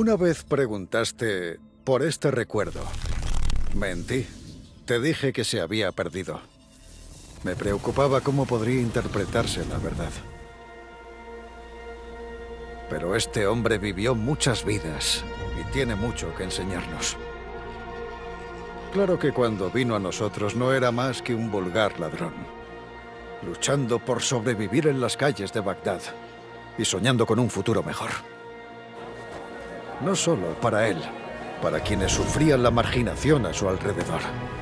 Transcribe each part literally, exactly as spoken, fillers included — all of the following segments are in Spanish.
Una vez preguntaste por este recuerdo. Mentí. Te dije que se había perdido. Me preocupaba cómo podría interpretarse la verdad. Pero este hombre vivió muchas vidas y tiene mucho que enseñarnos. Claro que cuando vino a nosotros no era más que un vulgar ladrón, luchando por sobrevivir en las calles de Bagdad y soñando con un futuro mejor. No solo para él, para quienes sufrían la marginación a su alrededor.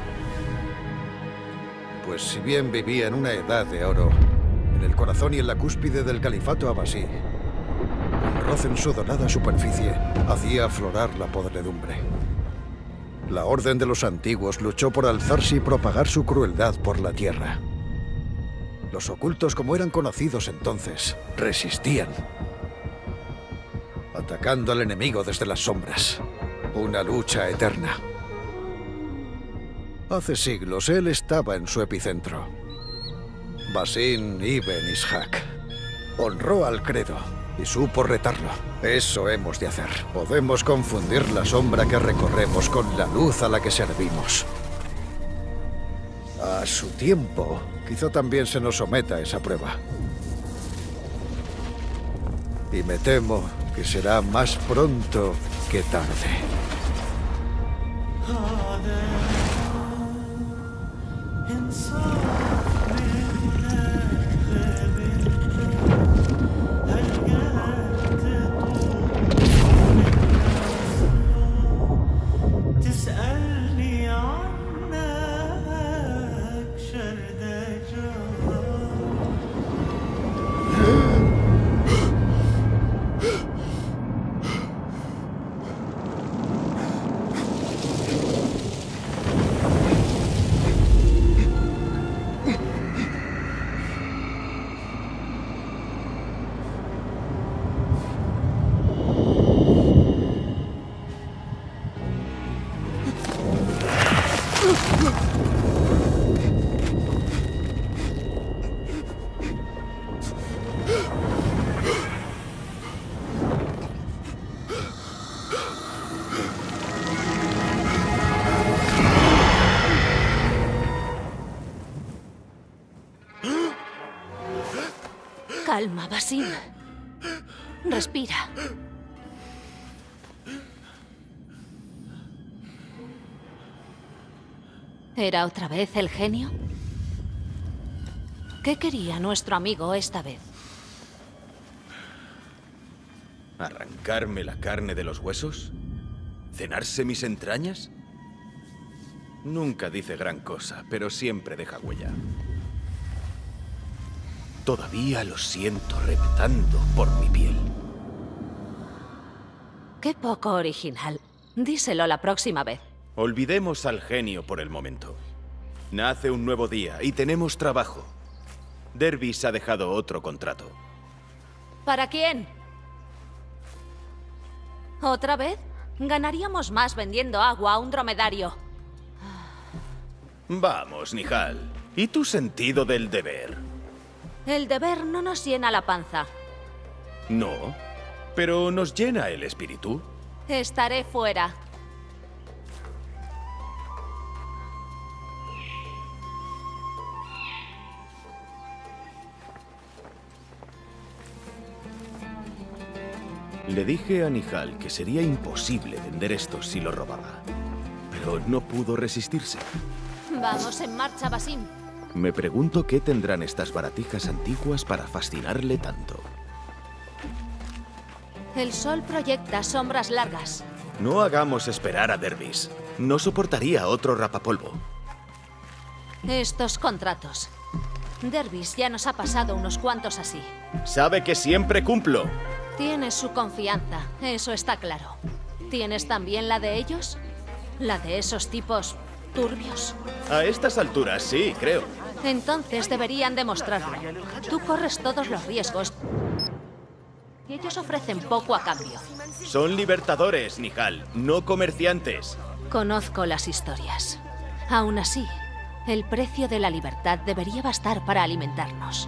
Pues si bien vivía en una edad de oro, en el corazón y en la cúspide del califato abasí, un roce en su dorada superficie hacía aflorar la podredumbre. La Orden de los Antiguos luchó por alzarse y propagar su crueldad por la tierra. Los ocultos, como eran conocidos entonces, resistían, atacando al enemigo desde las sombras. Una lucha eterna. Hace siglos él estaba en su epicentro. Basim ibn Ishaq honró al credo y supo retarlo. Eso hemos de hacer. Podemos confundir la sombra que recorremos con la luz a la que servimos. A su tiempo, quizá también se nos someta a esa prueba. Y me temo que será más pronto que tarde. Calma, Basim. Respira. ¿Era otra vez el genio? ¿Qué quería nuestro amigo esta vez? ¿Arrancarme la carne de los huesos? ¿Cenarse mis entrañas? Nunca dice gran cosa, pero siempre deja huella. Todavía lo siento reptando por mi piel. Qué poco original. Díselo la próxima vez. Olvidemos al genio por el momento. Nace un nuevo día y tenemos trabajo. Dervis ha dejado otro contrato. ¿Para quién? ¿Otra vez? Ganaríamos más vendiendo agua a un dromedario. Vamos, Nihal. ¿Y tu sentido del deber? El deber no nos llena la panza. No, pero nos llena el espíritu. Estaré fuera. Le dije a Nihal que sería imposible vender esto si lo robaba. Pero no pudo resistirse. Vamos en marcha, Basim. Me pregunto qué tendrán estas baratijas antiguas para fascinarle tanto. El sol proyecta sombras largas. No hagamos esperar a Dervis. No soportaría otro rapapolvo. Estos contratos. Dervis ya nos ha pasado unos cuantos así. Sabe que siempre cumplo. Tienes su confianza, eso está claro. ¿Tienes también la de ellos? ¿La de esos tipos turbios? A estas alturas, sí, creo. Entonces deberían demostrarlo. Tú corres todos los riesgos. Y ellos ofrecen poco a cambio. Son libertadores, Nihal, no comerciantes. Conozco las historias. Aún así, el precio de la libertad debería bastar para alimentarnos.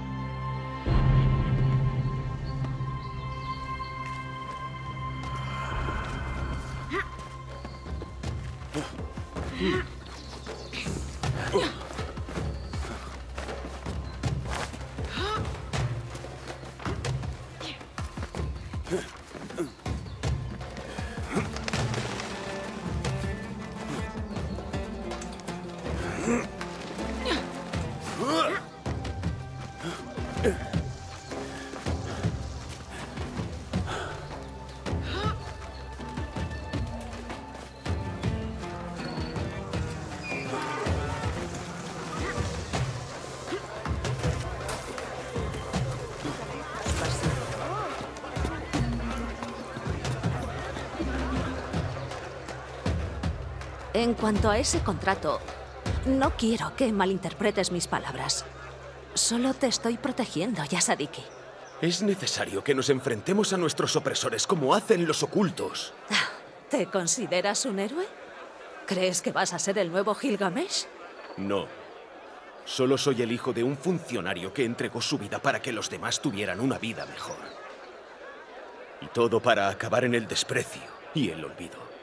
En cuanto a ese contrato, no quiero que malinterpretes mis palabras. Solo te estoy protegiendo, Yasadiki. Es necesario que nos enfrentemos a nuestros opresores como hacen los ocultos. ¿Te consideras un héroe? ¿Crees que vas a ser el nuevo Gilgamesh? No. Solo soy el hijo de un funcionario que entregó su vida para que los demás tuvieran una vida mejor. Y todo para acabar en el desprecio y el olvido.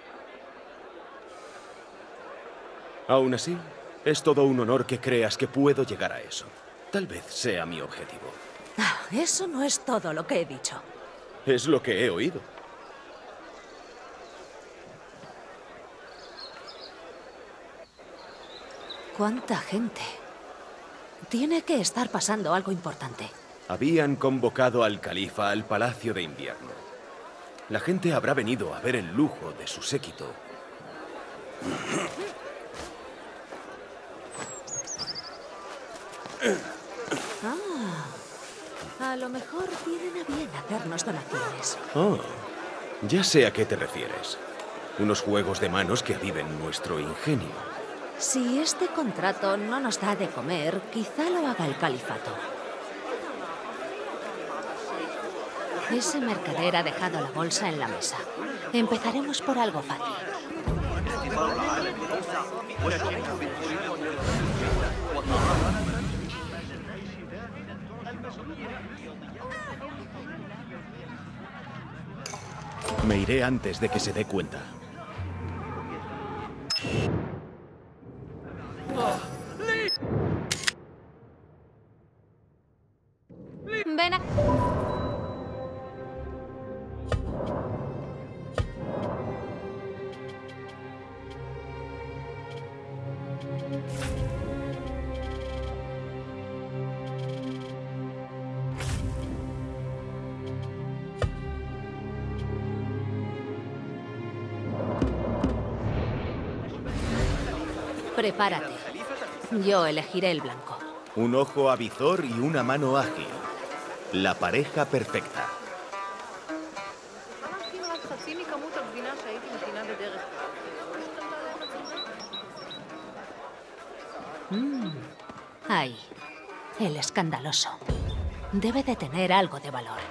Aún así, es todo un honor que creas que puedo llegar a eso. Tal vez sea mi objetivo. Ah, eso no es todo lo que he dicho. Es lo que he oído. ¿Cuánta gente? Tiene que estar pasando algo importante. Habían convocado al califa al Palacio de Invierno. La gente habrá venido a ver el lujo de su séquito. Ah, a lo mejor vienen a bien hacernos donaciones. Oh, ya sé a qué te refieres. Unos juegos de manos que aviven nuestro ingenio. Si este contrato no nos da de comer, quizá lo haga el califato. Ese mercader ha dejado la bolsa en la mesa. Empezaremos por algo fácil. Me iré antes de que se dé cuenta. Ven a... Prepárate. Yo elegiré el blanco. Un ojo avizor y una mano ágil. La pareja perfecta. Mm. Ahí. El escandaloso. Debe de tener algo de valor.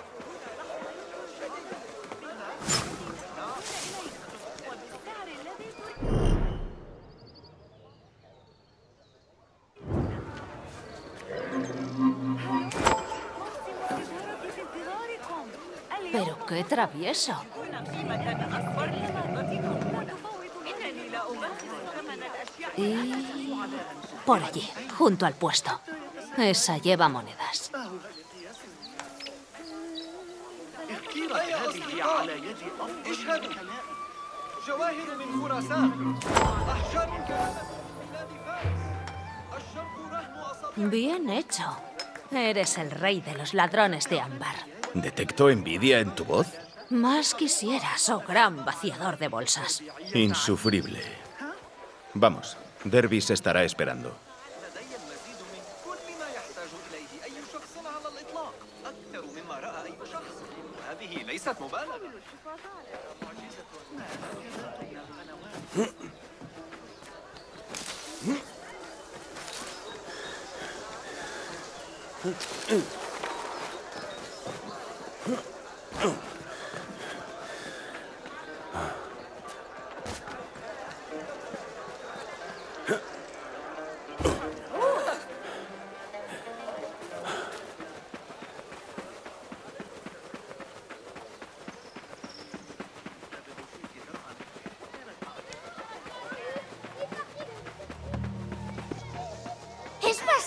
Pero qué travieso. Y... por allí, junto al puesto. Esa lleva monedas. Bien hecho. Eres el rey de los ladrones de ámbar. ¿Detecto envidia en tu voz? Más quisieras, oh gran vaciador de bolsas. Insufrible. Vamos, Dervis estará esperando.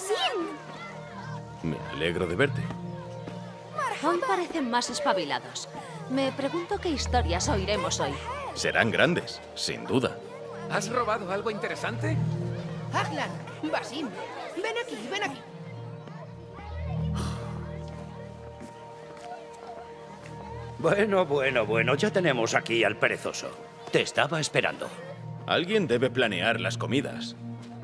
Basim! Me alegro de verte. Hoy parecen más espabilados. Me pregunto qué historias oiremos hoy. Serán grandes, sin duda. ¿Has robado algo interesante? Ahlan, Basim, ven aquí, ven aquí. Bueno, bueno, bueno, ya tenemos aquí al perezoso. Te estaba esperando. Alguien debe planear las comidas.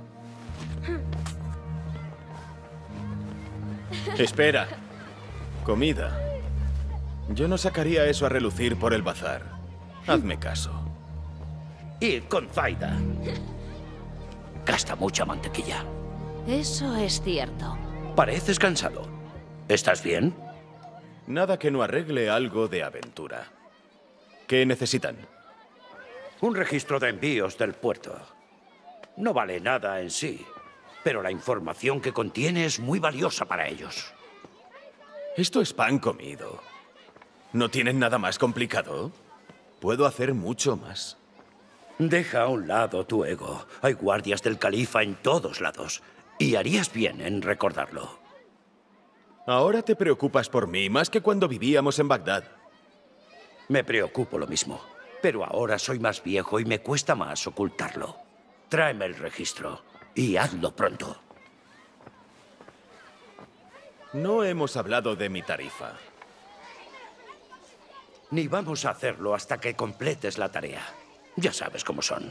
Espera. Comida. Yo no sacaría eso a relucir por el bazar. Hazme caso. Y con Zaida. Gasta mucha mantequilla. Eso es cierto. Pareces cansado. ¿Estás bien? Nada que no arregle algo de aventura. ¿Qué necesitan? Un registro de envíos del puerto. No vale nada en sí, pero la información que contiene es muy valiosa para ellos. Esto es pan comido. ¿No tienen nada más complicado? Puedo hacer mucho más. Deja a un lado tu ego. Hay guardias del califa en todos lados. Y harías bien en recordarlo. Ahora te preocupas por mí más que cuando vivíamos en Bagdad. Me preocupo lo mismo. Pero ahora soy más viejo y me cuesta más ocultarlo. Tráeme el registro. Y hazlo pronto. No hemos hablado de mi tarifa. Ni vamos a hacerlo hasta que completes la tarea. Ya sabes cómo son.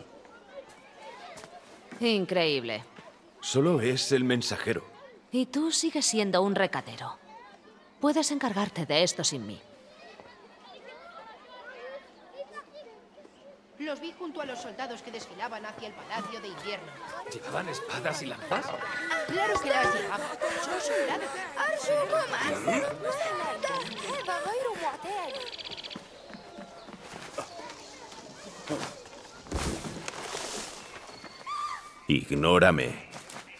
Increíble. Solo es el mensajero. Y tú sigues siendo un recadero. Puedes encargarte de esto sin mí. Los vi junto a los soldados que desfilaban hacia el Palacio de Invierno. ¿Llevaban espadas y lanzas? Claro que las llevaban. Son soldados. Ignórame.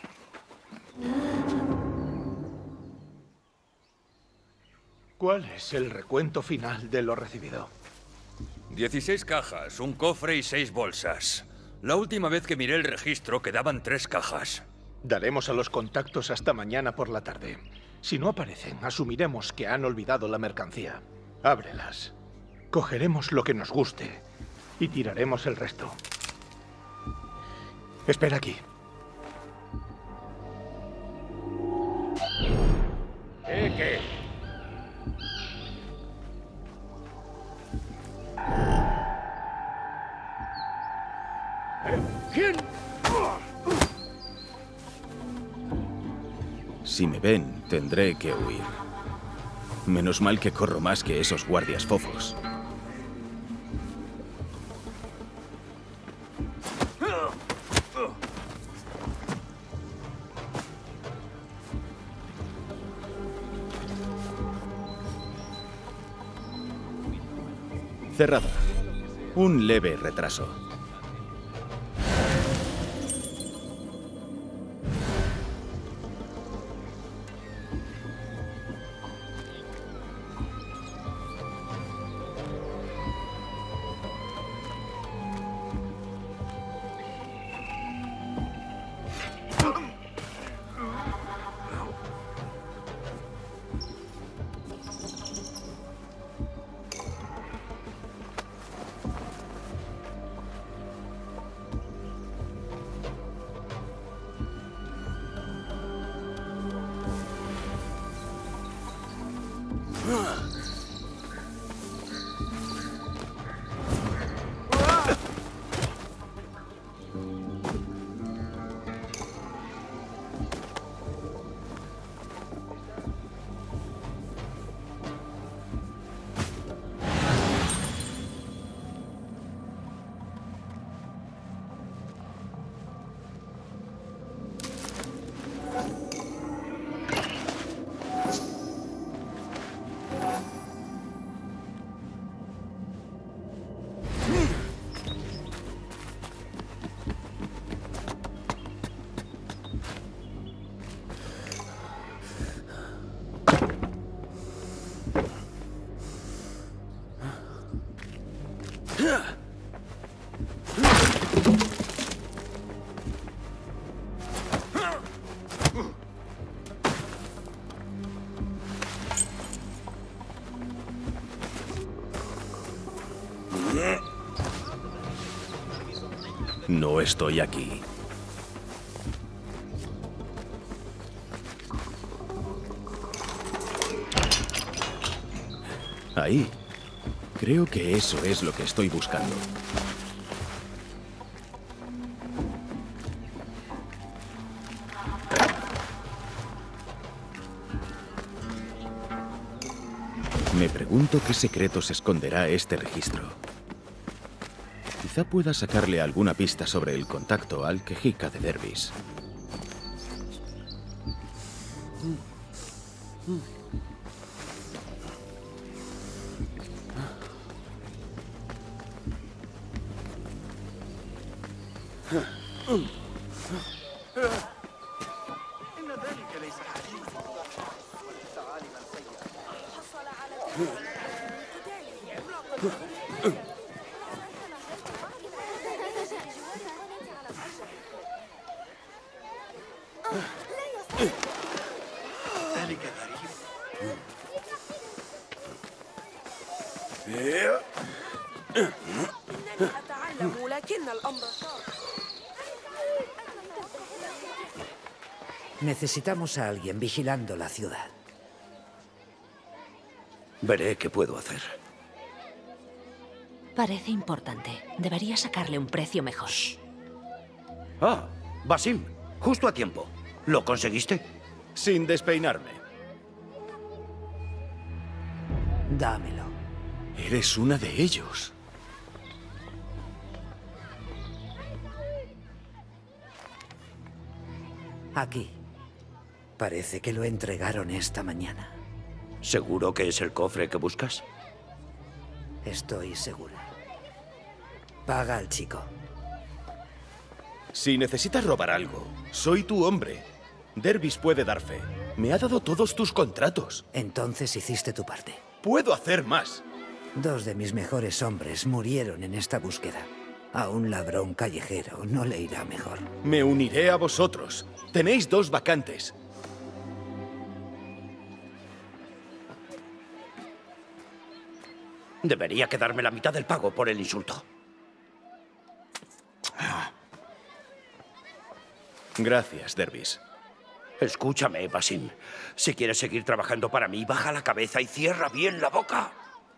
¿Cuál es el recuento final de lo recibido? dieciséis cajas, un cofre y seis bolsas. La última vez que miré el registro quedaban tres cajas. Daremos a los contactos hasta mañana por la tarde. Si no aparecen, asumiremos que han olvidado la mercancía. Ábrelas. Cogeremos lo que nos guste y tiraremos el resto. Espera aquí. ¿Eh, qué? ¿Quién? Si me ven, tendré que huir. Menos mal que corro más que esos guardias fofos. Cerrada. Un leve retraso. No estoy aquí. Ahí. Creo que eso es lo que estoy buscando. Me pregunto qué secretos esconderá este registro. Quizá pueda sacarle alguna pista sobre el contacto al quejica de Dervis. Necesitamos a alguien vigilando la ciudad. Veré qué puedo hacer. Parece importante. Debería sacarle un precio mejor. Ah, Basim, justo a tiempo. ¿Lo conseguiste? Sin despeinarme. Dámelo. Eres una de ellos. Aquí. Parece que lo entregaron esta mañana. ¿Seguro que es el cofre que buscas? Estoy segura. Paga al chico. Si necesitas robar algo, soy tu hombre. Dervis puede dar fe. Me ha dado todos tus contratos. Entonces hiciste tu parte. Puedo hacer más. Dos de mis mejores hombres murieron en esta búsqueda. A un ladrón callejero no le irá mejor. Me uniré a vosotros. Tenéis dos vacantes. Debería quedarme la mitad del pago por el insulto. Gracias, Dervis. Escúchame, Basim. Si quieres seguir trabajando para mí, baja la cabeza y cierra bien la boca.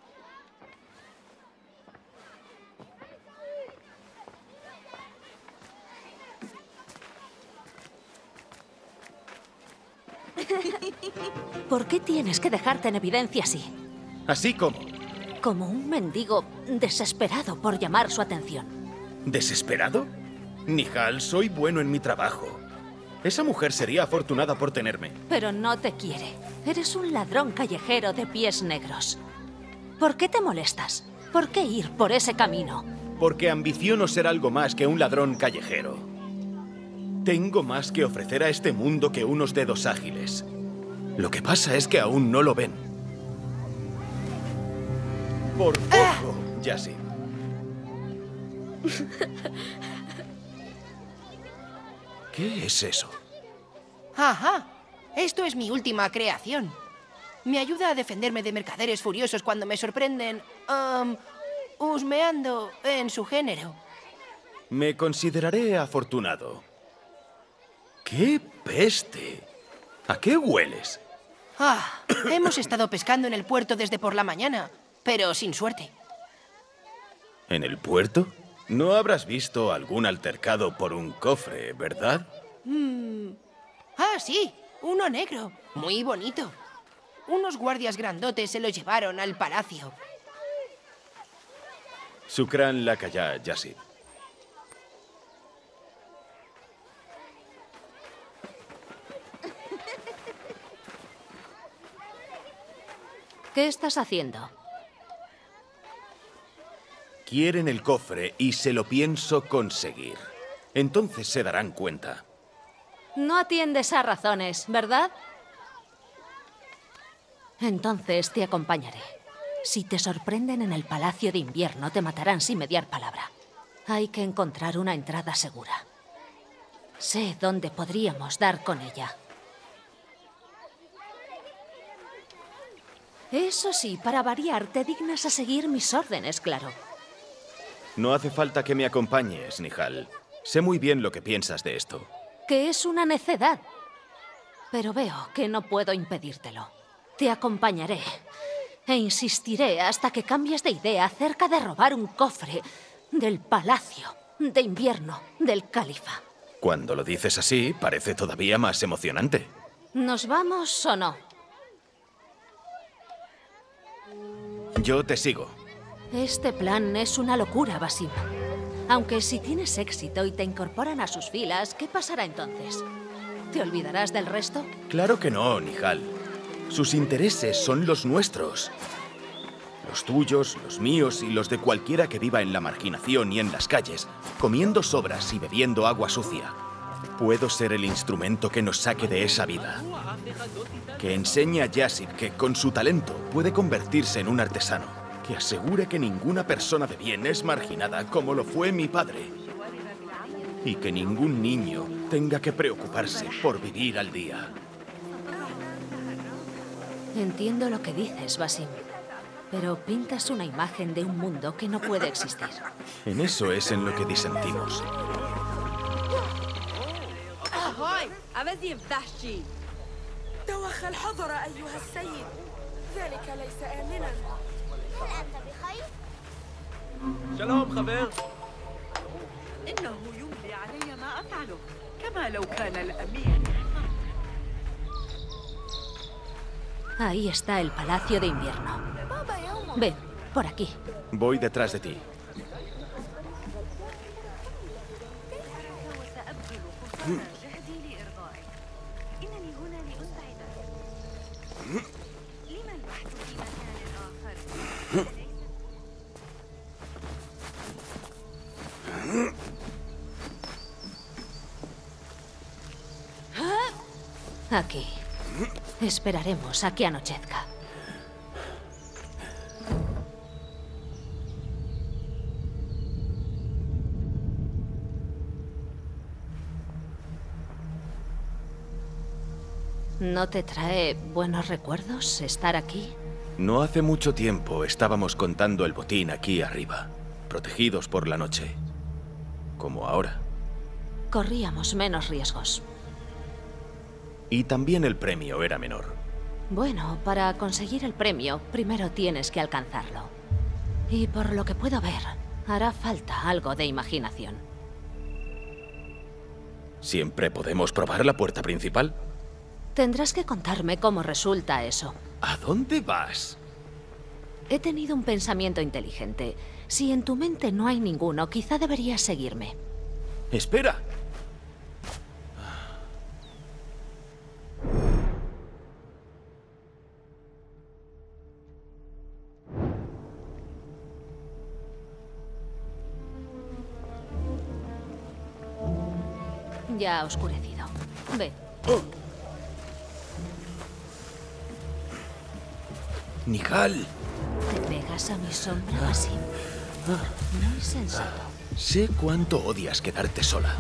¿Por qué tienes que dejarte en evidencia así? Así como... Como un mendigo desesperado por llamar su atención. ¿Desesperado? Nihal, soy bueno en mi trabajo. Esa mujer sería afortunada por tenerme. Pero no te quiere. Eres un ladrón callejero de pies negros. ¿Por qué te molestas? ¿Por qué ir por ese camino? Porque ambiciono ser algo más que un ladrón callejero. Tengo más que ofrecer a este mundo que unos dedos ágiles. Lo que pasa es que aún no lo ven. Por poco, Yasin. ¿Qué es eso? Ajá. Esto es mi última creación. Me ayuda a defenderme de mercaderes furiosos cuando me sorprenden... Um, husmeando en su género. Me consideraré afortunado. ¡Qué peste! ¿A qué hueles? Ah, hemos estado pescando en el puerto desde por la mañana, pero sin suerte. ¿En el puerto? No habrás visto algún altercado por un cofre, ¿verdad? Mm. Ah, sí, uno negro, muy bonito. Unos guardias grandotes se lo llevaron al palacio. Shukran lakaya, Yasin. ¿Qué estás haciendo? Quieren el cofre y se lo pienso conseguir. Entonces se darán cuenta. No atiendes a razones, ¿verdad? Entonces te acompañaré. Si te sorprenden en el Palacio de Invierno, te matarán sin mediar palabra. Hay que encontrar una entrada segura. Sé dónde podríamos dar con ella. Eso sí, para variar, te dignas a seguir mis órdenes, claro. No hace falta que me acompañes, Nihal. Sé muy bien lo que piensas de esto. Que es una necedad. Pero veo que no puedo impedírtelo. Te acompañaré e insistiré hasta que cambies de idea acerca de robar un cofre del Palacio de Invierno del Califa. Cuando lo dices así, parece todavía más emocionante. ¿Nos vamos o no? Yo te sigo. Este plan es una locura, Basim. Aunque si tienes éxito y te incorporan a sus filas, ¿qué pasará entonces? ¿Te olvidarás del resto? Claro que no, Nihal. Sus intereses son los nuestros. Los tuyos, los míos y los de cualquiera que viva en la marginación y en las calles, comiendo sobras y bebiendo agua sucia. Puedo ser el instrumento que nos saque de esa vida. Que enseñe a Yasir que, con su talento, puede convertirse en un artesano. Que asegure que ninguna persona de bien es marginada como lo fue mi padre. Y que ningún niño tenga que preocuparse por vivir al día. Entiendo lo que dices, Basim. Pero pintas una imagen de un mundo que no puede existir. En eso es en lo que disentimos. أبدي بتحكي توخى الحضر أيها السيد ذلك ليس آمنا هل أنت بخير؟ שלום, חבר. إنه يملي علي ما أفعله كما لو كان الأمير. Ahí está el Palacio de Invierno. Ven, por aquí. Voy detrás de ti. Aquí. Esperaremos a que anochezca. ¿No te trae buenos recuerdos estar aquí? No hace mucho tiempo estábamos contando el botín aquí arriba, protegidos por la noche. Como ahora. Corríamos menos riesgos. Y también el premio era menor. Bueno, para conseguir el premio, primero tienes que alcanzarlo. Y por lo que puedo ver, hará falta algo de imaginación. ¿Siempre podemos probar la puerta principal? Tendrás que contarme cómo resulta eso. ¿A dónde vas? He tenido un pensamiento inteligente. Si en tu mente no hay ninguno, quizá deberías seguirme. ¡Espera! Ya ha oscurecido. Ven. Oh. Nihal. ¿Te pegas a mi sombra así? Muy sensato. Sé cuánto odias quedarte sola.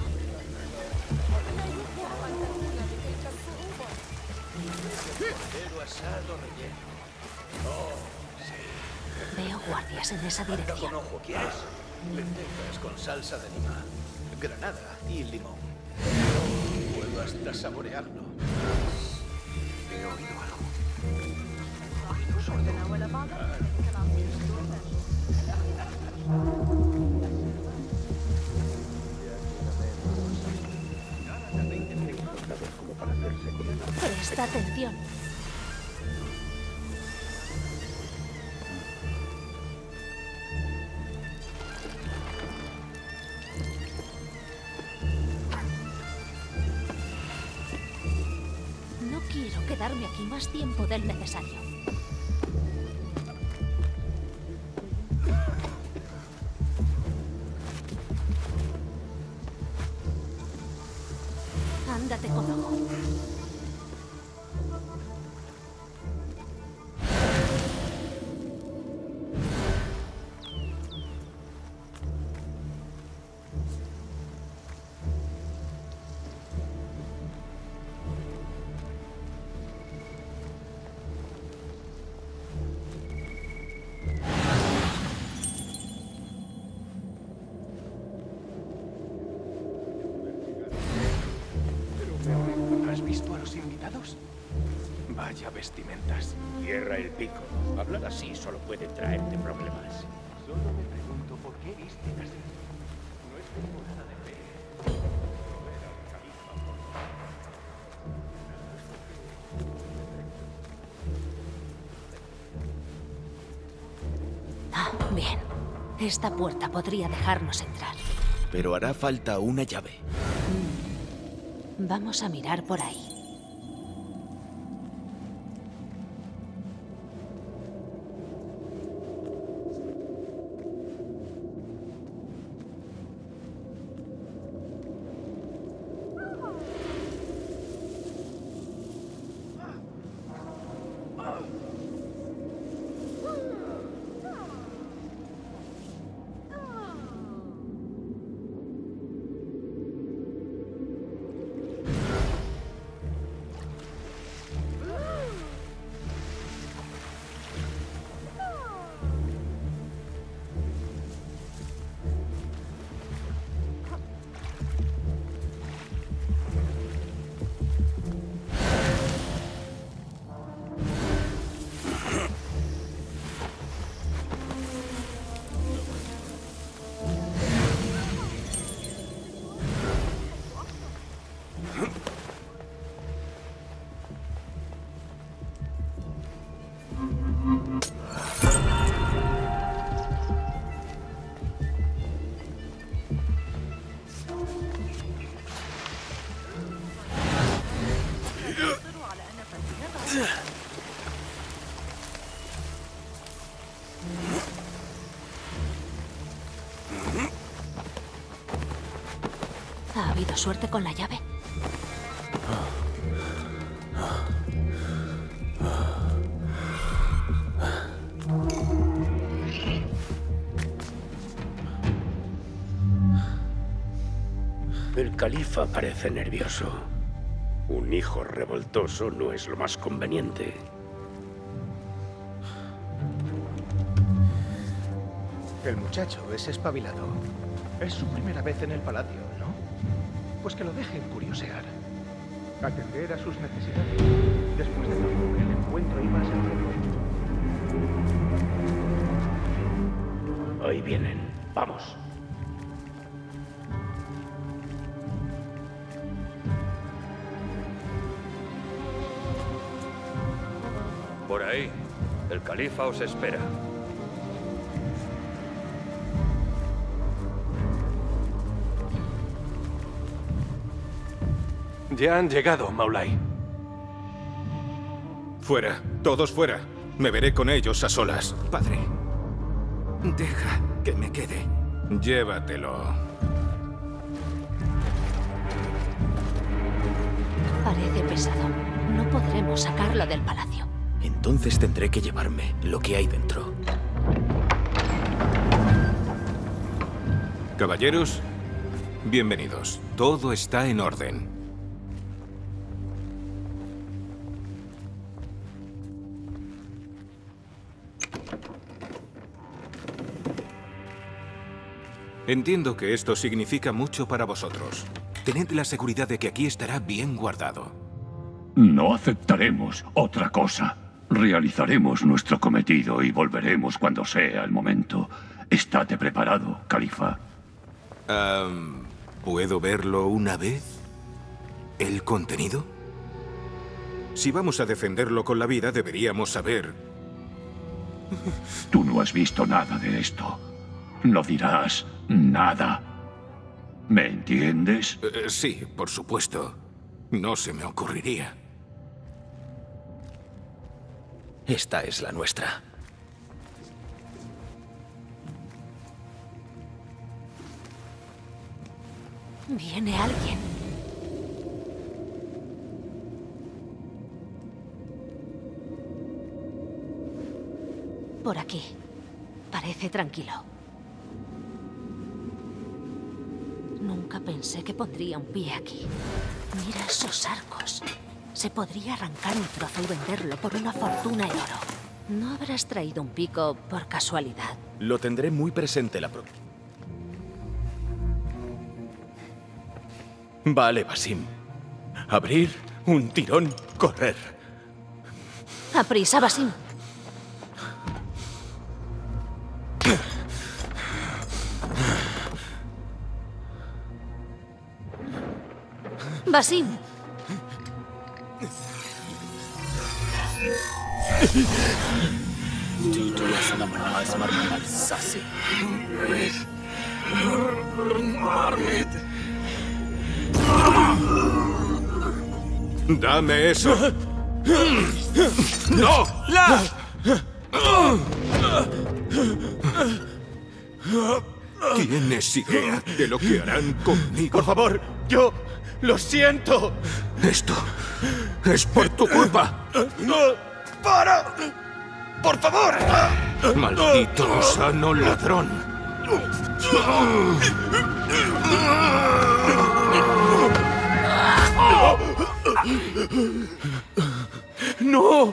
Veo guardias en esa dirección. ¿Quieres? Lentejas con salsa de lima, granada y limón. Puedo hasta saborearlo. He oído algo. Presta atención. No quiero quedarme aquí más tiempo del necesario. Ándate con ojo. visto a los invitados? Vaya vestimentas. Cierra el pico. Hablar así solo puede traerte problemas. Solo me pregunto por qué visten así. No es temporada de fe. Ah, bien. Esta puerta podría dejarnos entrar. Pero hará falta una llave. Vamos a mirar por ahí. ¿Ha habido suerte con la llave? El califa parece nervioso. Un hijo revoltoso no es lo más conveniente. El muchacho es espabilado. Es su primera vez en el palacio, ¿no? Pues que lo dejen curiosear. Atender a sus necesidades. Después de todo, el encuentro iba a ser bueno. Ahí vienen. Vamos. Por ahí. El califa os espera. Ya han llegado, Maulay. Fuera. Todos fuera. Me veré con ellos a solas. Padre, deja que me quede. Llévatelo. Parece pesado. No podremos sacarlo del palacio. Entonces tendré que llevarme lo que hay dentro. Caballeros, bienvenidos. Todo está en orden. Entiendo que esto significa mucho para vosotros. Tened la seguridad de que aquí estará bien guardado. No aceptaremos otra cosa. Realizaremos nuestro cometido y volveremos cuando sea el momento. Estate preparado, califa. Um, ¿Puedo verlo una vez? ¿El contenido? Si vamos a defenderlo con la vida, deberíamos saber. Tú no has visto nada de esto. No dirás nada. ¿Me entiendes? Uh, sí, por supuesto. No se me ocurriría. Esta es la nuestra. Viene alguien. Por aquí. Parece tranquilo. Nunca pensé que pondría un pie aquí. Mira esos arcos. Se podría arrancar un trozo y venderlo por una fortuna en oro. ¿No habrás traído un pico por casualidad? Lo tendré muy presente la próxima. Vale, Basim. Abrir un tirón, correr. Aprisa, Basim. Basim. ¡Dame eso! ¡No! ¡La! ¿Tienes idea de lo que harán conmigo? Por favor, yo lo siento. Esto es por tu culpa. ¡No! ¡Para! ¡Por favor! ¡Maldito gusano ladrón! ¡No!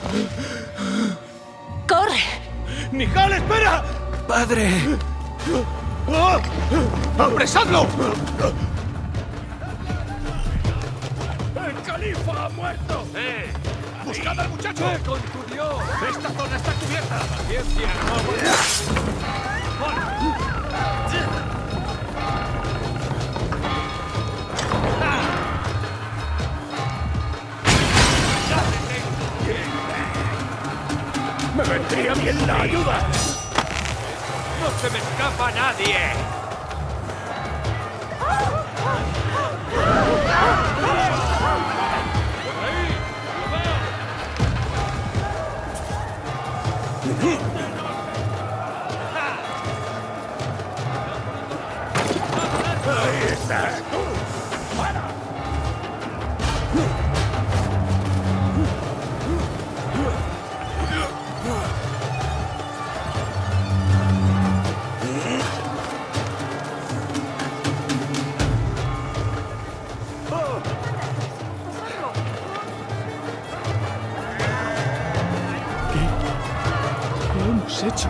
¡Corre! ¡Nihal, espera! ¡Padre! ¡Apresadlo! ¡El califa ha muerto! ¡Eh! ¡Buscad al muchacho! ¡Ve con tu Dios! ¡Esta zona está cubierta! ¡Paciencia! ¡Me vendría bien la ayuda! ¡No se me escapa nadie! ¡Ahí está! ¿Qué hemos hecho?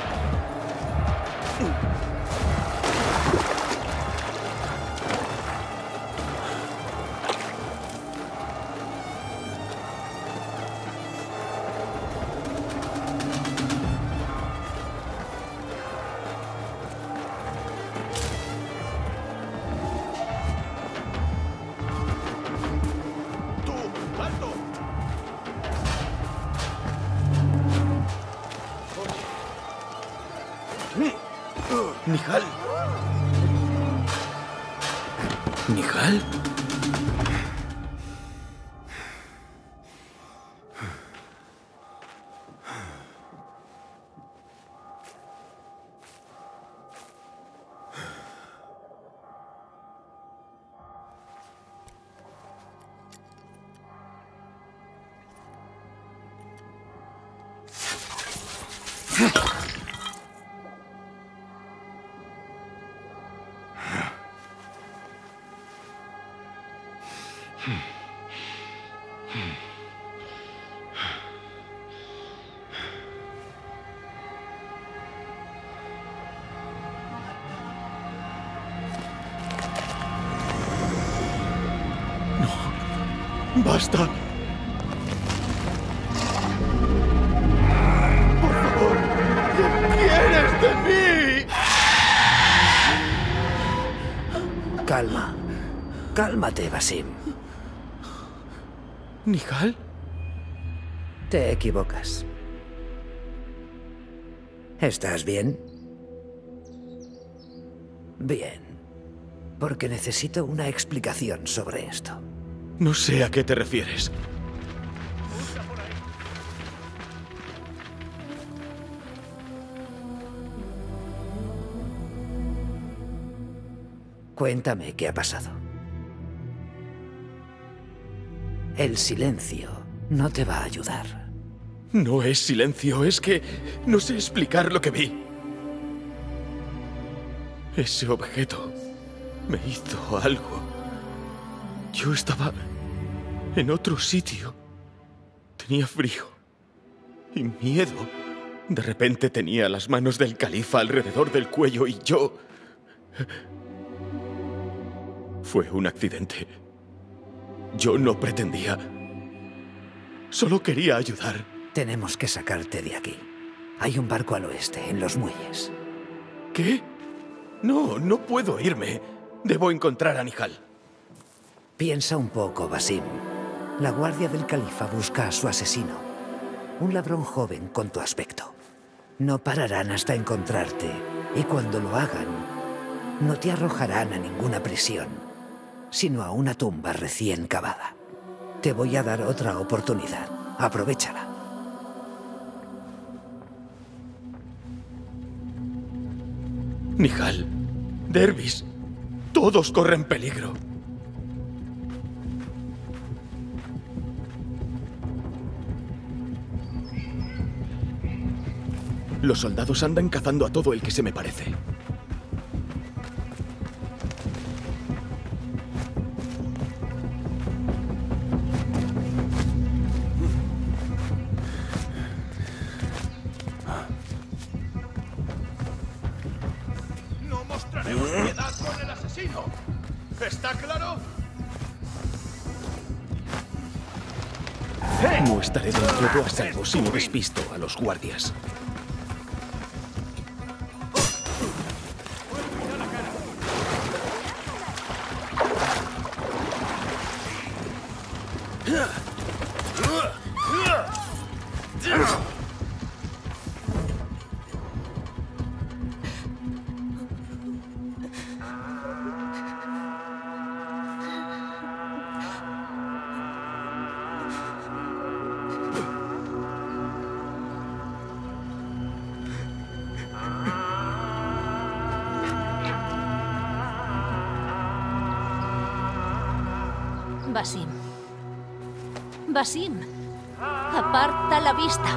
Nihal. ¿Nihal? ¡Basta! ¡Por favor! ¿Qué quieres de mí? Calma. Cálmate, Basim. ¿Nihal? Te equivocas. ¿Estás bien? Bien. Porque necesito una explicación sobre esto. No sé a qué te refieres. Cuéntame qué ha pasado. El silencio no te va a ayudar. No es silencio, es que no sé explicar lo que vi. Ese objeto me hizo algo. Yo estaba en otro sitio. Tenía frío y miedo. De repente tenía las manos del califa alrededor del cuello y yo... Fue un accidente. Yo no pretendía. Solo quería ayudar. Tenemos que sacarte de aquí. Hay un barco al oeste, en los muelles. ¿Qué? No, no puedo irme. Debo encontrar a Nihal. Piensa un poco, Basim. La guardia del califa busca a su asesino. Un ladrón joven con tu aspecto. No pararán hasta encontrarte. Y cuando lo hagan, no te arrojarán a ninguna prisión, sino a una tumba recién cavada. Te voy a dar otra oportunidad. Aprovéchala. Nihal, Dervis, todos corren peligro. Los soldados andan cazando a todo el que se me parece. No mostraremos piedad con el asesino. ¿Está claro? No estaré del todo a salvo si no despisto a los guardias. Basim. Basim. Aparta la vista.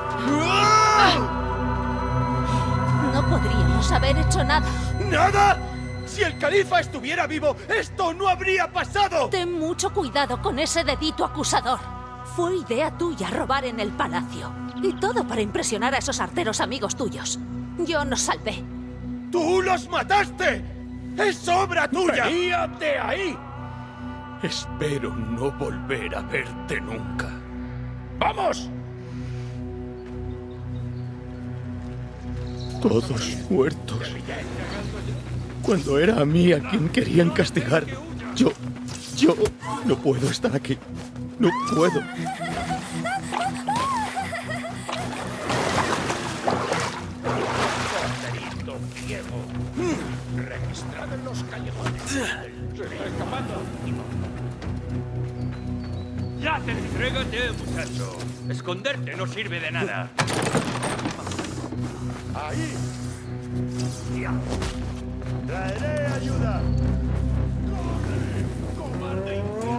No podríamos haber hecho nada. ¡Nada! Si el califa estuviera vivo, esto no habría pasado. Ten mucho cuidado con ese dedito acusador. Fue idea tuya robar en el palacio. Y todo para impresionar a esos arteros amigos tuyos. Yo nos salvé. ¡Tú los mataste! ¡Es obra tuya! ¡Veníate de ahí! Espero no volver a verte nunca. ¡Vamos! Todos muertos. Cuando era a mí a quien querían castigar, yo... yo no puedo estar aquí. No puedo. Registrado en los callejones. Se está escapando. ¡Ya te entrégate, muchacho! Esconderte no sirve de nada. Ahí. Traeré ayuda. ¡Cobarde!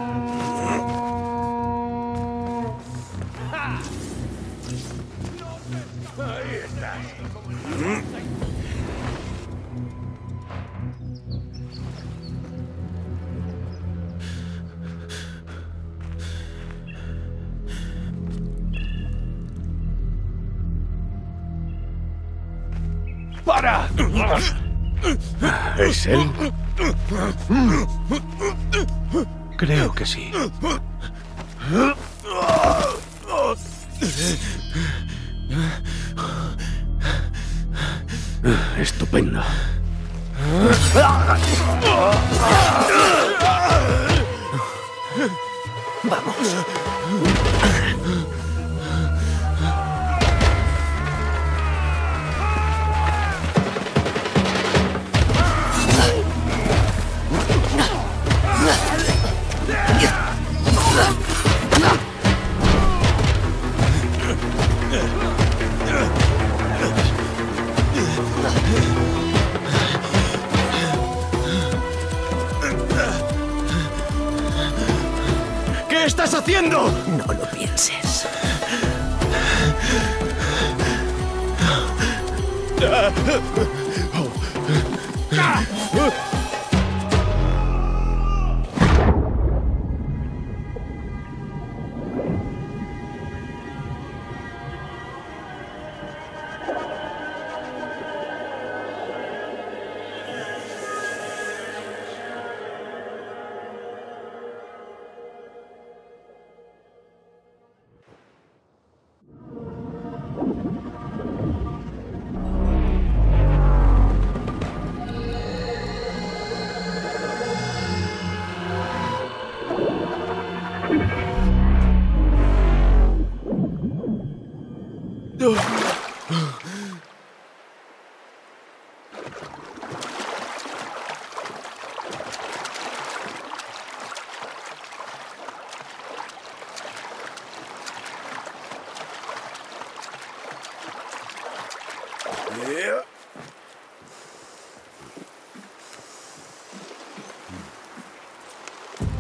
Ahí estás. ¡Para! ¿Es él? Creo que sí. Estupendo. Vamos. ¿Qué estás haciendo? No lo pienses.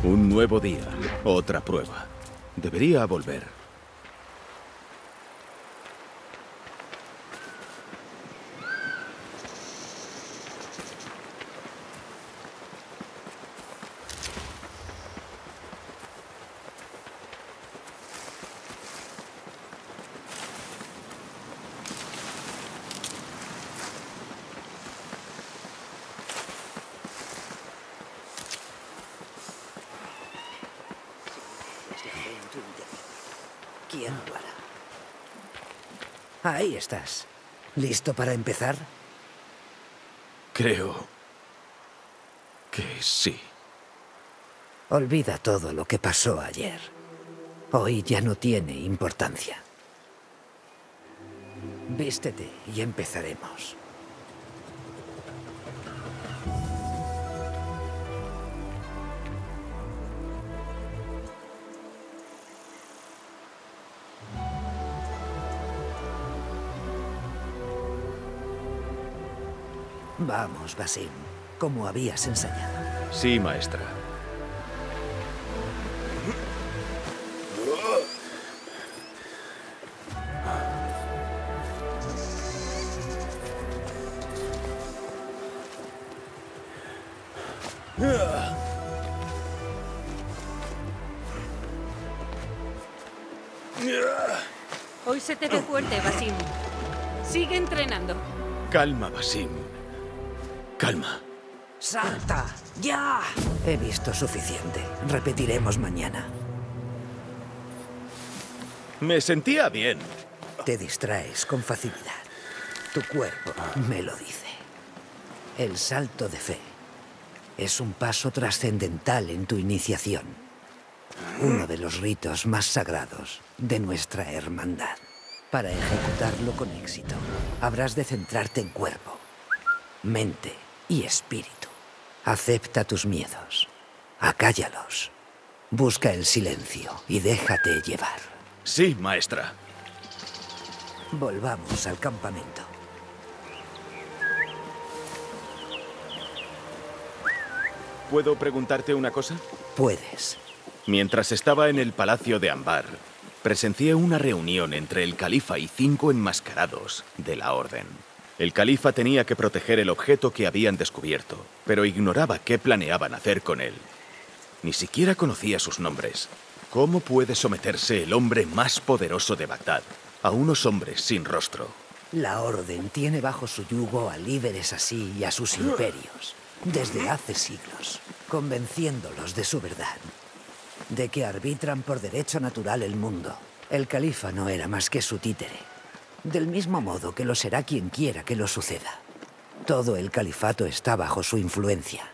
Un nuevo día, otra prueba. Debería volver. ¿Quién lo hará? Ahí estás. ¿Listo para empezar? Creo que sí. Olvida todo lo que pasó ayer. Hoy ya no tiene importancia. Vístete y empezaremos. Vamos, Basim, como habías enseñado. Sí, maestra. Hoy se te ve fuerte, Basim. Sigue entrenando. Calma, Basim. Calma. ¡Salta! ¡Ya! He visto suficiente. Repetiremos mañana. Me sentía bien. Te distraes con facilidad. Tu cuerpo me lo dice. El salto de fe es un paso trascendental en tu iniciación. Uno de los ritos más sagrados de nuestra hermandad. Para ejecutarlo con éxito, habrás de centrarte en cuerpo, mente y espíritu. Acepta tus miedos. Acállalos. Busca el silencio y déjate llevar. Sí, maestra. Volvamos al campamento. ¿Puedo preguntarte una cosa? Puedes. Mientras estaba en el Palacio de Ambar, presencié una reunión entre el califa y cinco enmascarados de la Orden. El califa tenía que proteger el objeto que habían descubierto, pero ignoraba qué planeaban hacer con él. Ni siquiera conocía sus nombres. ¿Cómo puede someterse el hombre más poderoso de Bagdad a unos hombres sin rostro? La Orden tiene bajo su yugo a líderes así y a sus imperios, desde hace siglos, convenciéndolos de su verdad, de que arbitran por derecho natural el mundo. El califa no era más que su títere, del mismo modo que lo será quien quiera que lo suceda. Todo el califato está bajo su influencia.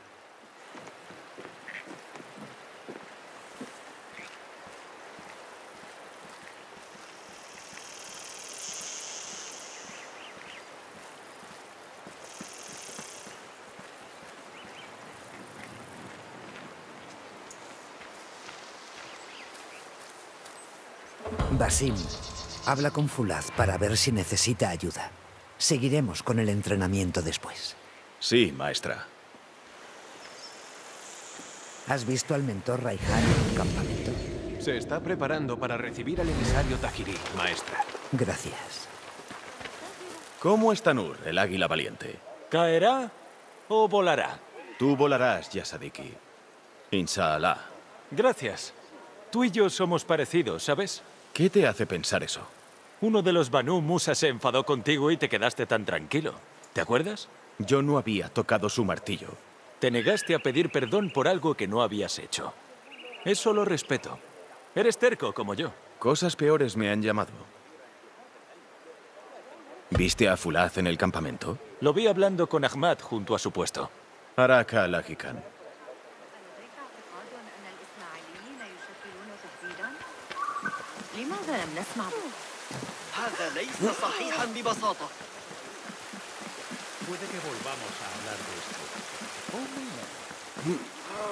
Basim, habla con Fulad para ver si necesita ayuda. Seguiremos con el entrenamiento después. Sí, maestra. ¿Has visto al mentor Raihan en el campamento? Se está preparando para recibir al emisario Tahiri, maestra. Gracias. ¿Cómo está Nur, el águila valiente? ¿Caerá o volará? Tú volarás, Yasadiki. Inshallah. Gracias. Tú y yo somos parecidos, ¿sabes? ¿Qué te hace pensar eso? Uno de los Banu Musa se enfadó contigo y te quedaste tan tranquilo. ¿Te acuerdas? Yo no había tocado su martillo. Te negaste a pedir perdón por algo que no habías hecho. Eso lo respeto. Eres terco como yo. Cosas peores me han llamado. ¿Viste a Fulad en el campamento? Lo vi hablando con Ahmad junto a su puesto. Araka Lakikan. لماذا لم نسمع؟ هذا ليس صحيحا ببساطة. Puede que volvamos a hablar de esto. Oh, mira.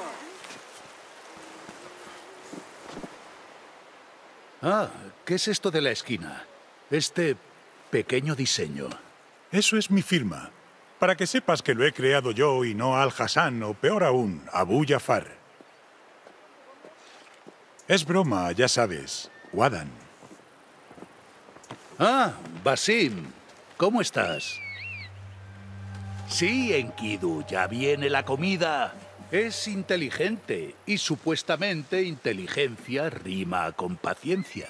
Ah, ¿qué es esto de la esquina? Este pequeño diseño. Eso es mi firma. Para que sepas que lo he creado yo y no Al-Hassan, o peor aún, Abu Jafar. Es broma, ya sabes. Wadan. Ah, Basim. ¿Cómo estás? Sí, Enkidu, ya viene la comida. Es inteligente y supuestamente inteligencia rima con paciencia.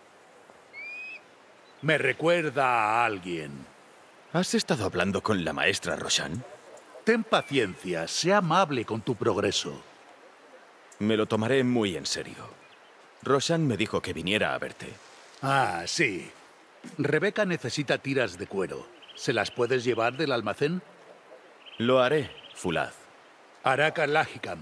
Me recuerda a alguien. ¿Has estado hablando con la maestra Roshan? Ten paciencia, sé amable con tu progreso. Me lo tomaré muy en serio. Roshan me dijo que viniera a verte. Ah, sí. Rebeca necesita tiras de cuero. ¿Se las puedes llevar del almacén? Lo haré, Fulad. Araka Lahikam.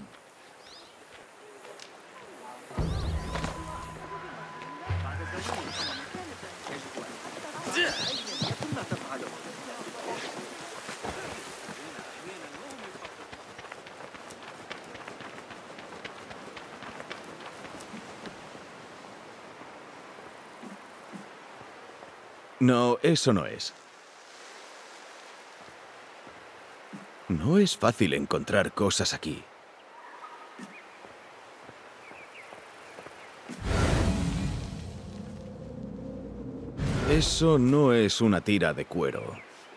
No, eso no es. No es fácil encontrar cosas aquí. Eso no es una tira de cuero.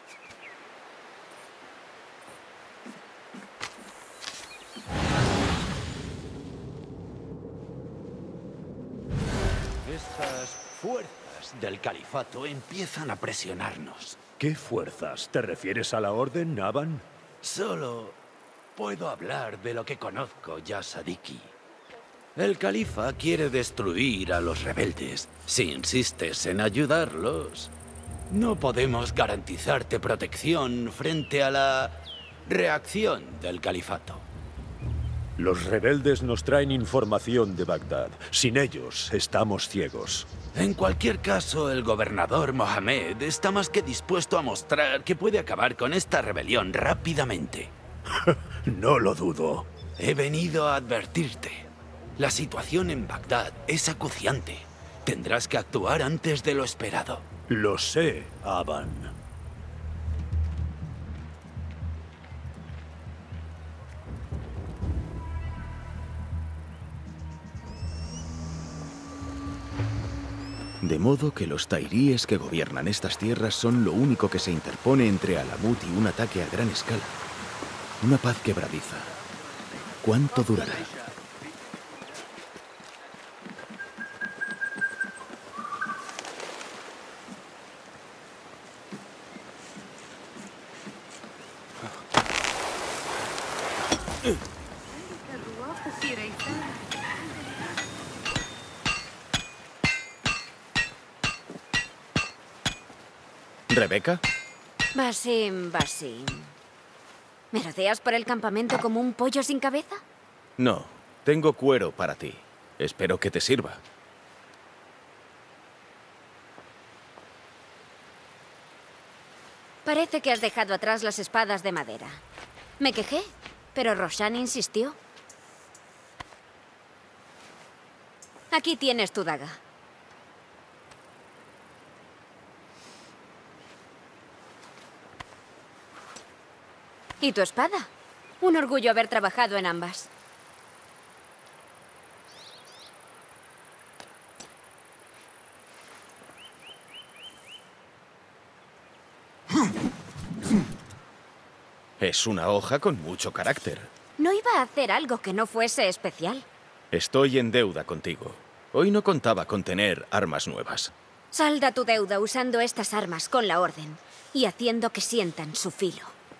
Estas fuerzas del califato empiezan a presionarnos. ¿Qué fuerzas? ¿Te refieres a la Orden, Aban? Solo puedo hablar de lo que conozco, ya Sadiki. El califa quiere destruir a los rebeldes. Si insistes en ayudarlos, no podemos garantizarte protección frente a la reacción del califato. Los rebeldes nos traen información de Bagdad. Sin ellos, estamos ciegos. En cualquier caso, el gobernador Mohamed está más que dispuesto a mostrar que puede acabar con esta rebelión rápidamente. No lo dudo. He venido a advertirte. La situación en Bagdad es acuciante. Tendrás que actuar antes de lo esperado. Lo sé, Aban. De modo que los tairíes que gobiernan estas tierras son lo único que se interpone entre Alamut y un ataque a gran escala. Una paz quebradiza. ¿Cuánto durará? ¿Rebeca? Basim, Basim. ¿Me rodeas por el campamento como un pollo sin cabeza? No, tengo cuero para ti. Espero que te sirva. Parece que has dejado atrás las espadas de madera. Me quejé, pero Roshan insistió. Aquí tienes tu daga. ¿Y tu espada? Un orgullo haber trabajado en ambas. Es una hoja con mucho carácter. No iba a hacer algo que no fuese especial. Estoy en deuda contigo. Hoy no contaba con tener armas nuevas. Salda tu deuda usando estas armas con la Orden y haciendo que sientan su filo.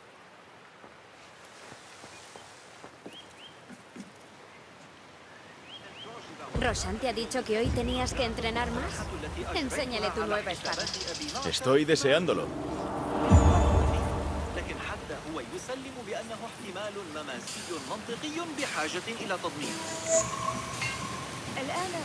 ¿Roshan te ha dicho que hoy tenías que entrenar más? Enséñale tu nueva espada. Estoy deseándolo. لكن حتى هو يسلم بأنه احتمال مماسي منطقي بحاجة إلى تضمين. الآن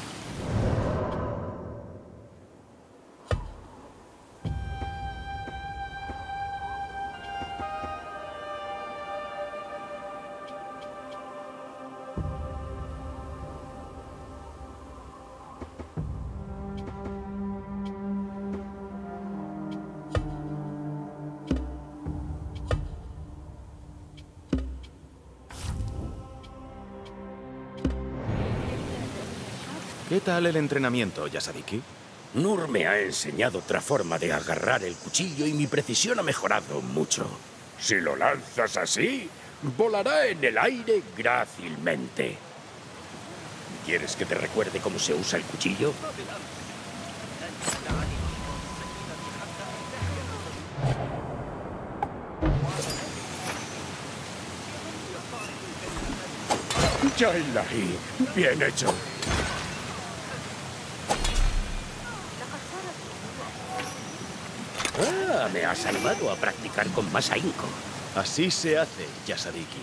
¿Qué tal el entrenamiento, Yasadiki? Nur me ha enseñado otra forma de agarrar el cuchillo y mi precisión ha mejorado mucho. Si lo lanzas así, volará en el aire grácilmente. ¿Quieres que te recuerde cómo se usa el cuchillo? Jailahi, bien hecho. Ah, me has animado a practicar con más ahínco. Así se hace, Yasadiki.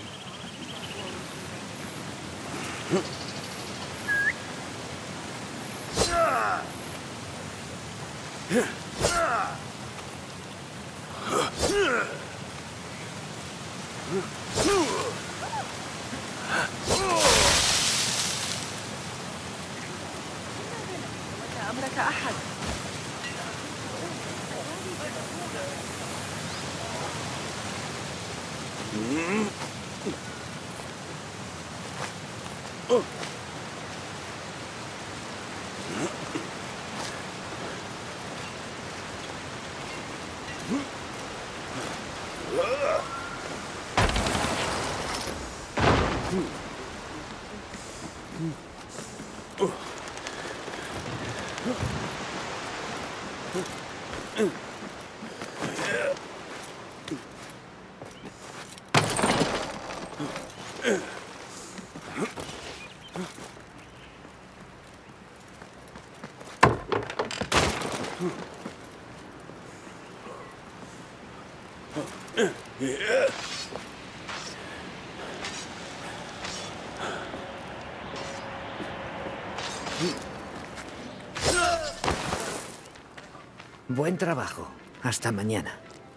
أمرك أحد. Buen trabajo. Hasta mañana.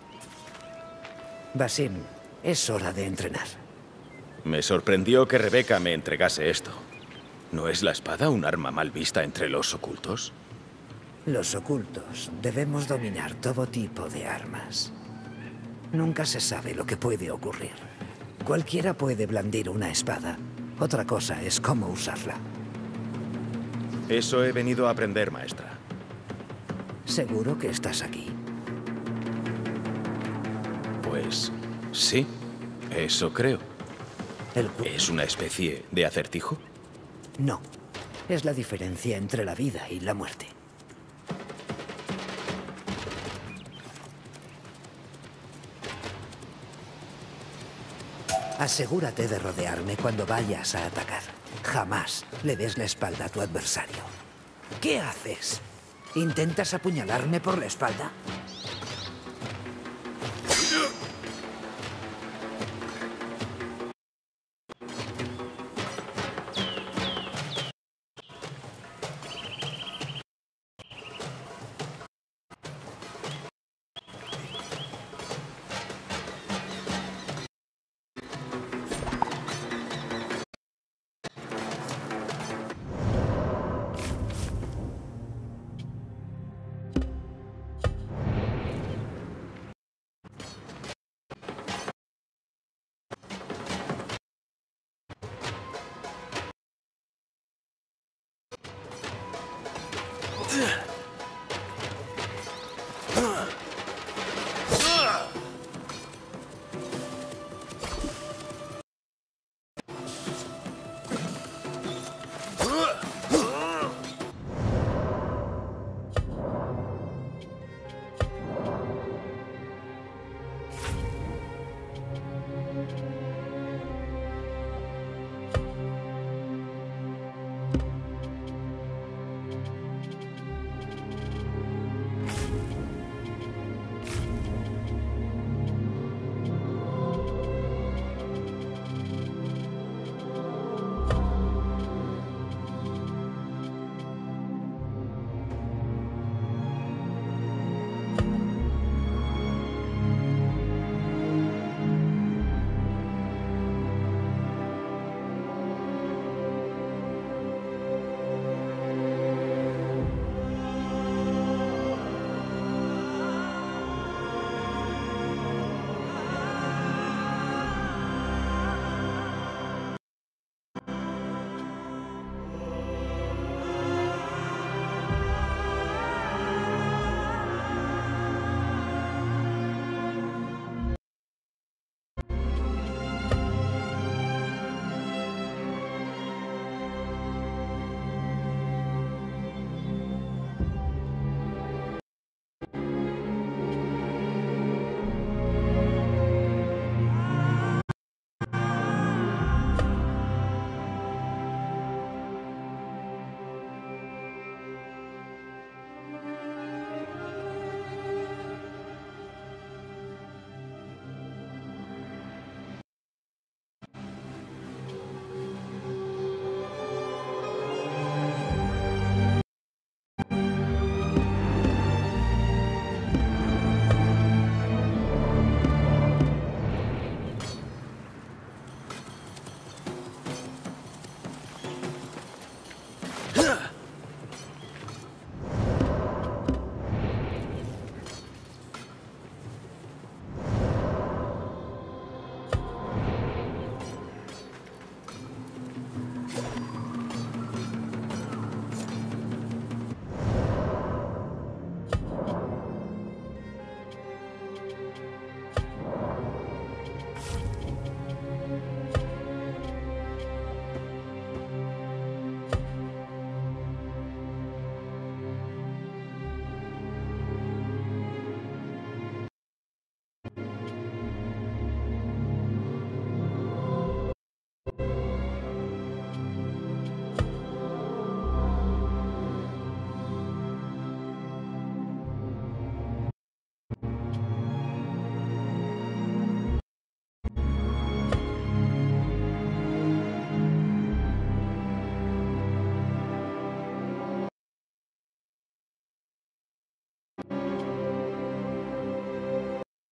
Basim, es hora de entrenar. Me sorprendió que Rebeca me entregase esto. ¿No es la espada un arma mal vista entre los ocultos? Los ocultos debemos dominar todo tipo de armas. Nunca se sabe lo que puede ocurrir. Cualquiera puede blandir una espada. Otra cosa es cómo usarla. Eso he venido a aprender, maestra. ¿Seguro que estás aquí? Pues sí, eso creo. El... ¿Es una especie de acertijo? No, es la diferencia entre la vida y la muerte. Asegúrate de rodearme cuando vayas a atacar. Jamás le des la espalda a tu adversario. ¿Qué haces? ¿Intentas apuñalarme por la espalda?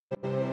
you.